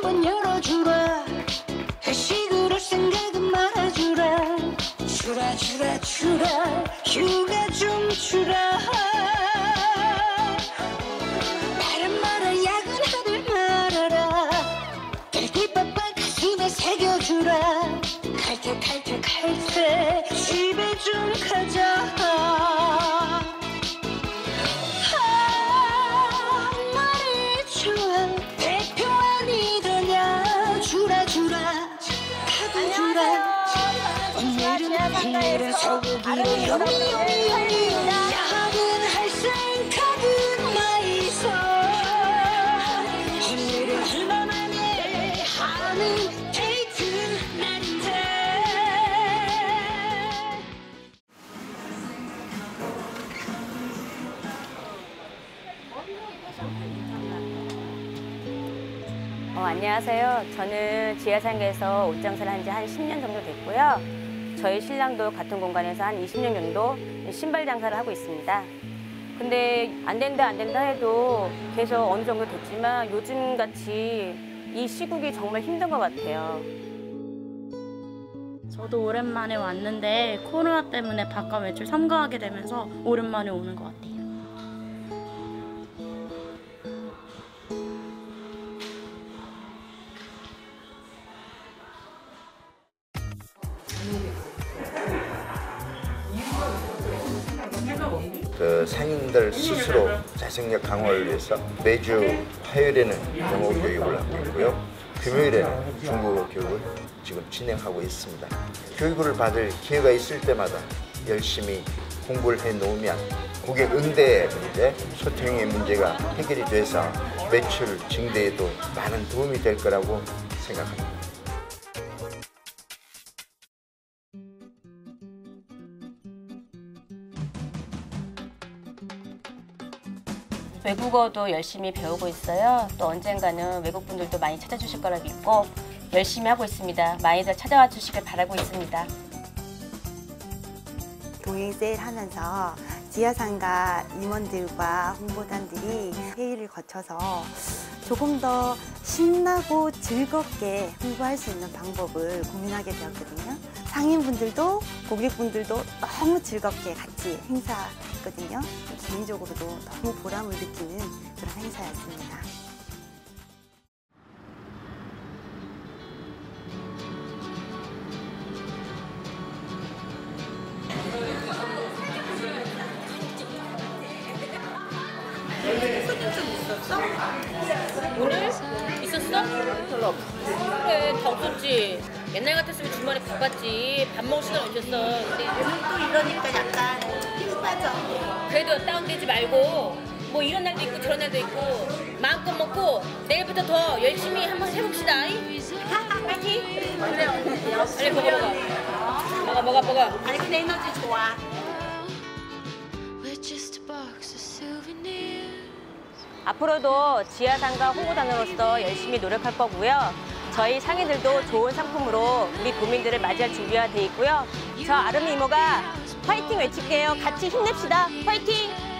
한번 열어주라. 회식으로 생각은 말아주라. 주라 주라 주라 휴가 좀 주라. 말은 말아 야근하들 말아라. 낄낄빠빠 가슴에 새겨주라. 칼퇴 집에 좀 가자. 말이 좋아 대표 아니더냐. 주라 가도 주라. 오늘은 소고기로 요미 야근할 생각은 마이소. 오늘은 얼마만에 하는 데이트 날인데. 안녕하세요. 저는 지하상가에서 옷 장사를 한 지 한 10년 정도 됐고요. 저희 신랑도 같은 공간에서 한 20년 정도 신발 장사를 하고 있습니다. 근데 안 된다 해도 계속 어느 정도 됐지만 요즘같이 이 시국이 정말 힘든 것 같아요. 저도 오랜만에 왔는데 코로나 때문에 바깥 외출 삼가하게 되면서 오랜만에 오는 것 같아요. 상인들 스스로 자생력 강화를 위해서 매주 화요일에는 영어 교육을 하고 있고요. 금요일에는 중국어 교육을 지금 진행하고 있습니다. 교육을 받을 기회가 있을 때마다 열심히 공부를 해놓으면 고객 응대 문제, 소통의 문제가 해결이 돼서 매출 증대에도 많은 도움이 될 거라고 생각합니다. 외국어도 열심히 배우고 있어요. 또 언젠가는 외국분들도 많이 찾아주실 거라 믿고 열심히 하고 있습니다. 많이들 찾아와 주시길 바라고 있습니다. 동행 세일 하면서 지하상가 임원들과 홍보단들이 회의를 거쳐서 조금 더 신나고 즐겁게 홍보할 수 있는 방법을 고민하게 되었거든요. 상인분들도 고객분들도 너무 즐겁게 같이 행사했거든요. 개인적으로도 너무 보람을 느끼는 그런 행사였습니다. 손님 좀 있었어? 오늘? 있었어? 별로 없어. 그래, 다 없었지. 옛날 같았으면 주말에 바빴지. 밥 먹을 시간 어딨었어. 근데 요즘 또 이러니까 약간 힘이 빠져. 그래도 다운되지 말고 뭐 이런 날도 있고 저런 날도 있고 마음껏 먹고 내일부터 더 열심히 한번 해봅시다. 파이팅! 그래 언니. 빨리 먹어. 아니 근데 에너지 좋아. 앞으로도 지하상가 홍보단으로서 열심히 노력할 거고요. 저희 상인들도 좋은 상품으로 우리 도민들을 맞이할 준비가 돼 있고요. 저 아름이 이모가 파이팅 외칠게요. 같이 힘냅시다. 파이팅!